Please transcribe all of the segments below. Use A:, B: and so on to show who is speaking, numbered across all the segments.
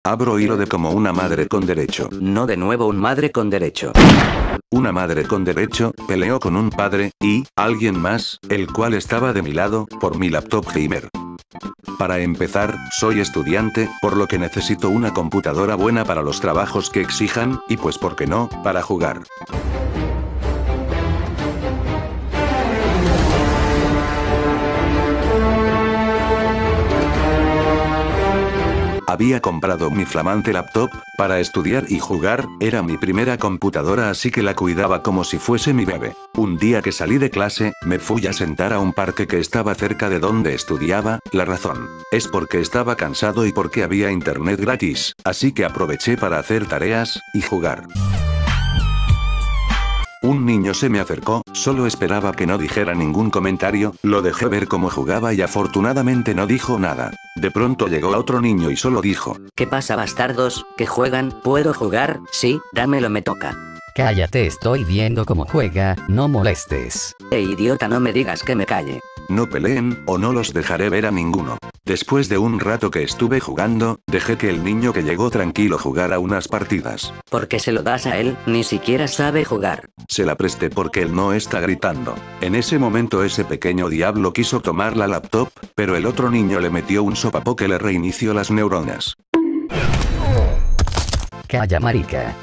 A: Abro hilo de como una madre con derecho.
B: No de nuevo un madre con derecho.
A: Una madre con derecho, peleó con un padre, y, alguien más, el cual estaba de mi lado, por mi laptop gamer. Para empezar, soy estudiante, por lo que necesito una computadora buena para los trabajos que exijan, y pues por qué no, para jugar. Había comprado mi flamante laptop, para estudiar y jugar, era mi primera computadora así que la cuidaba como si fuese mi bebé. Un día que salí de clase, me fui a sentar a un parque que estaba cerca de donde estudiaba, la razón es porque estaba cansado y porque había internet gratis, así que aproveché para hacer tareas, y jugar. Un niño se me acercó, solo esperaba que no dijera ningún comentario, lo dejé ver cómo jugaba y afortunadamente no dijo nada. De pronto llegó otro niño y solo dijo:
B: ¿Qué pasa, bastardos? ¿Que juegan? ¿Puedo jugar? Sí, dámelo, me toca.
C: Cállate, estoy viendo cómo juega, no molestes.
B: Idiota, no me digas que me calle.
A: No peleen, o no los dejaré ver a ninguno. Después de un rato que estuve jugando, dejé que el niño que llegó tranquilo jugara unas partidas.
B: ¿Por qué se lo das a él? Ni siquiera sabe jugar.
A: Se la presté porque él no está gritando. En ese momento ese pequeño diablo quiso tomar la laptop, pero el otro niño le metió un sopapo que le reinició las neuronas.
C: Calla, marica.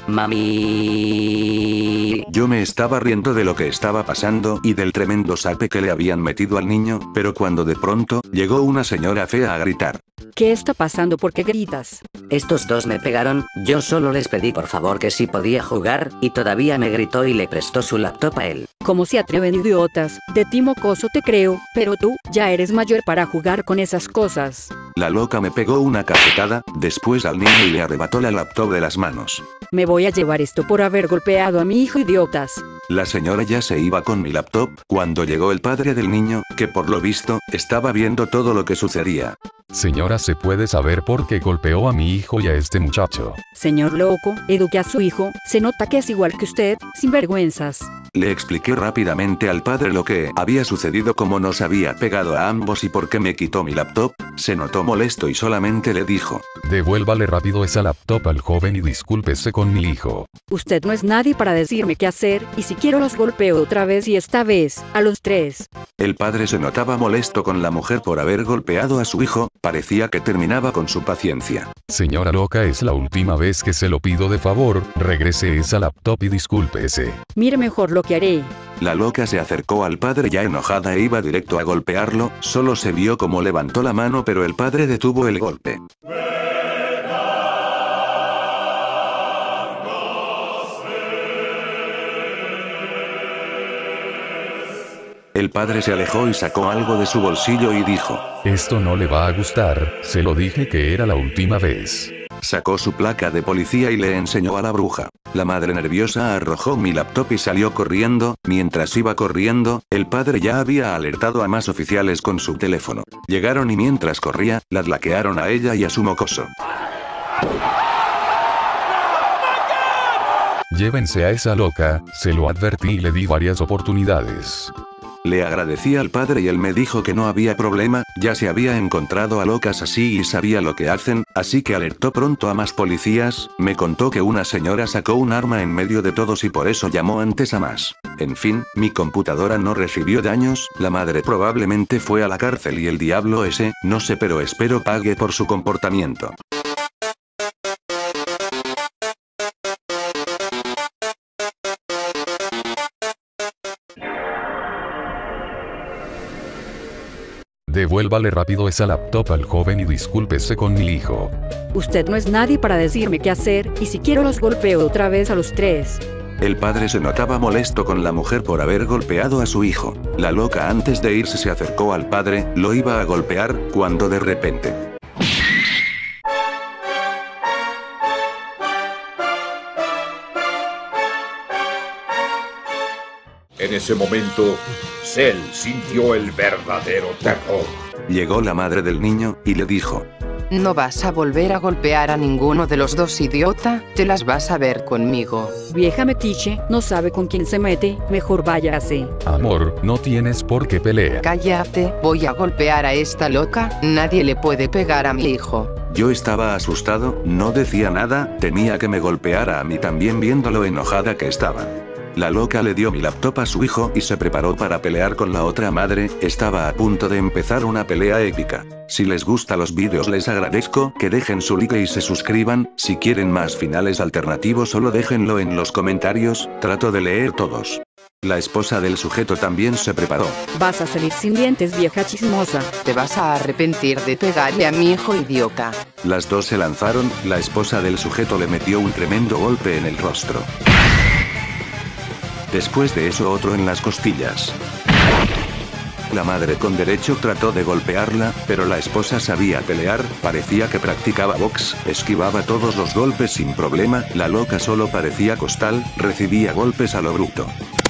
B: Mami.
A: Yo me estaba riendo de lo que estaba pasando y del tremendo sape que le habían metido al niño, pero cuando de pronto, llegó una señora fea a gritar.
D: ¿Qué está pasando? ¿Por qué gritas?
B: Estos dos me pegaron, yo solo les pedí por favor que si podía jugar, y todavía me gritó y le prestó su laptop a él.
D: ¿Cómo se atreven, idiotas? De ti, mocoso, te creo, pero tú, ya eres mayor para jugar con esas cosas.
A: La loca me pegó una cachetada, después al niño y le arrebató la laptop de las manos.
D: Me voy a llevar esto por haber golpeado a mi hijo, idiotas.
A: La señora ya se iba con mi laptop, cuando llegó el padre del niño, que por lo visto, estaba viendo todo lo que sucedía.
E: Señora, ¿se puede saber por qué golpeó a mi hijo y a este muchacho?
D: Señor loco, eduque a su hijo, se nota que es igual que usted, sinvergüenzas.
A: Le expliqué rápidamente al padre lo que había sucedido, como nos había pegado a ambos y por qué me quitó mi laptop. Se notó molesto y solamente le dijo:
E: Devuélvale rápido esa laptop al joven y discúlpese con mi hijo.
D: Usted no es nadie para decirme qué hacer, y si quiero los golpeo otra vez y esta vez, a los tres.
A: El padre se notaba molesto con la mujer por haber golpeado a su hijo, parecía que terminaba con su paciencia.
E: Señora loca, es la última vez que se lo pido, de favor, regrese esa laptop y discúlpese.
D: Mire mejor lo que haré.
A: La loca se acercó al padre ya enojada e iba directo a golpearlo, solo se vio cómo levantó la mano pero el padre detuvo el golpe. El padre se alejó y sacó algo de su bolsillo y dijo:
E: Esto no le va a gustar, se lo dije que era la última vez.
A: Sacó su placa de policía y le enseñó a la bruja. La madre nerviosa arrojó mi laptop y salió corriendo. Mientras iba corriendo, el padre ya había alertado a más oficiales con su teléfono. Llegaron y mientras corría, la laquearon a ella y a su mocoso.
E: Llévense a esa loca, se lo advertí y le di varias oportunidades.
A: Le agradecí al padre y él me dijo que no había problema, ya se había encontrado a locas así y sabía lo que hacen, así que alertó pronto a más policías. Me contó que una señora sacó un arma en medio de todos y por eso llamó antes a más. En fin, mi computadora no recibió daños, la madre probablemente fue a la cárcel y el diablo ese, no sé, pero espero pague por su comportamiento.
E: Devuélvale rápido esa laptop al joven y discúlpese con mi hijo.
D: Usted no es nadie para decirme qué hacer, y si quiero los golpeo otra vez a los tres.
A: El padre se notaba molesto con la mujer por haber golpeado a su hijo. La loca antes de irse se acercó al padre, lo iba a golpear, cuando de repente...
F: En ese momento, Cell sintió el verdadero terror.
A: Llegó la madre del niño, y le dijo:
G: No vas a volver a golpear a ninguno de los dos, idiota, te las vas a ver conmigo.
D: Vieja metiche, no sabe con quién se mete, mejor váyase.
E: Amor, no tienes por qué pelear.
G: Cállate, voy a golpear a esta loca, nadie le puede pegar a mi hijo.
A: Yo estaba asustado, no decía nada, temía que me golpeara a mí también viendo lo enojada que estaba. La loca le dio mi laptop a su hijo y se preparó para pelear con la otra madre, estaba a punto de empezar una pelea épica. Si les gustan los vídeos les agradezco que dejen su like y se suscriban, si quieren más finales alternativos solo déjenlo en los comentarios, trato de leer todos. La esposa del sujeto también se preparó.
D: Vas a salir sin dientes, vieja chismosa.
G: Te vas a arrepentir de pegarle a mi hijo, idiota.
A: Las dos se lanzaron, la esposa del sujeto le metió un tremendo golpe en el rostro. Después de eso otro en las costillas. La madre con derecho trató de golpearla, pero la esposa sabía pelear, parecía que practicaba box, esquivaba todos los golpes sin problema, la loca solo parecía costal, recibía golpes a lo bruto.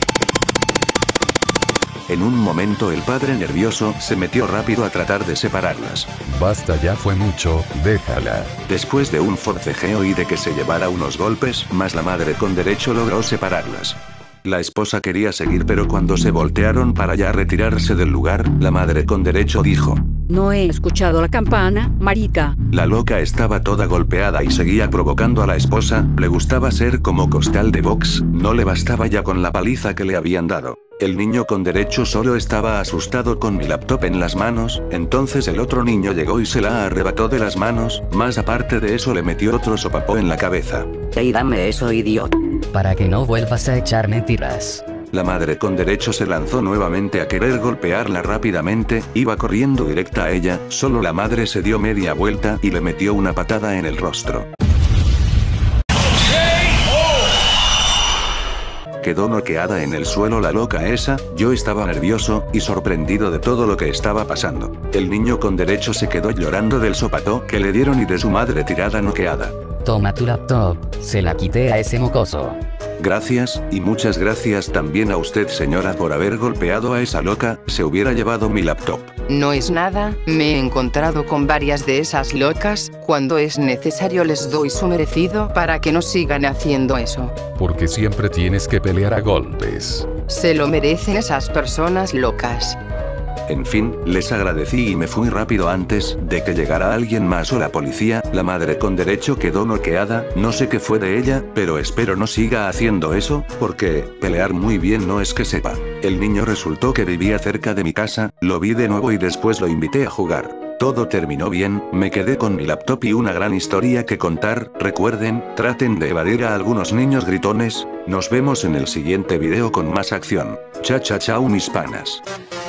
A: En un momento el padre nervioso se metió rápido a tratar de separarlas.
E: Basta, ya fue mucho, déjala.
A: Después de un forcejeo y de que se llevara unos golpes, más la madre con derecho logró separarlas. La esposa quería seguir, pero cuando se voltearon para ya retirarse del lugar, la madre con derecho dijo:
D: No he escuchado la campana, marica.
A: La loca estaba toda golpeada y seguía provocando a la esposa, le gustaba ser como costal de box, no le bastaba ya con la paliza que le habían dado. El niño con derecho solo estaba asustado con mi laptop en las manos, entonces el otro niño llegó y se la arrebató de las manos, más aparte de eso le metió otro sopapo en la cabeza.
B: Ey, dame eso, idiota.
C: Para que no vuelvas a echar mentiras.
A: La madre con derecho se lanzó nuevamente a querer golpearla rápidamente, iba corriendo directa a ella, solo la madre se dio media vuelta y le metió una patada en el rostro. Quedó noqueada en el suelo la loca esa, yo estaba nervioso y sorprendido de todo lo que estaba pasando. El niño con derecho se quedó llorando del sopapo que le dieron y de su madre tirada noqueada.
C: Toma tu laptop, se la quité a ese mocoso.
A: Gracias, y muchas gracias también a usted, señora, por haber golpeado a esa loca, se hubiera llevado mi laptop.
G: No es nada, me he encontrado con varias de esas locas, cuando es necesario les doy su merecido para que no sigan haciendo eso.
E: Porque siempre tienes que pelear a golpes.
G: Se lo merecen esas personas locas.
A: En fin, les agradecí y me fui rápido antes de que llegara alguien más o la policía. La madre con derecho quedó noqueada, no sé qué fue de ella, pero espero no siga haciendo eso, porque pelear muy bien no es que sepa. El niño resultó que vivía cerca de mi casa, lo vi de nuevo y después lo invité a jugar. Todo terminó bien, me quedé con mi laptop y una gran historia que contar. Recuerden, traten de evadir a algunos niños gritones. Nos vemos en el siguiente video con más acción. Chao mis panas.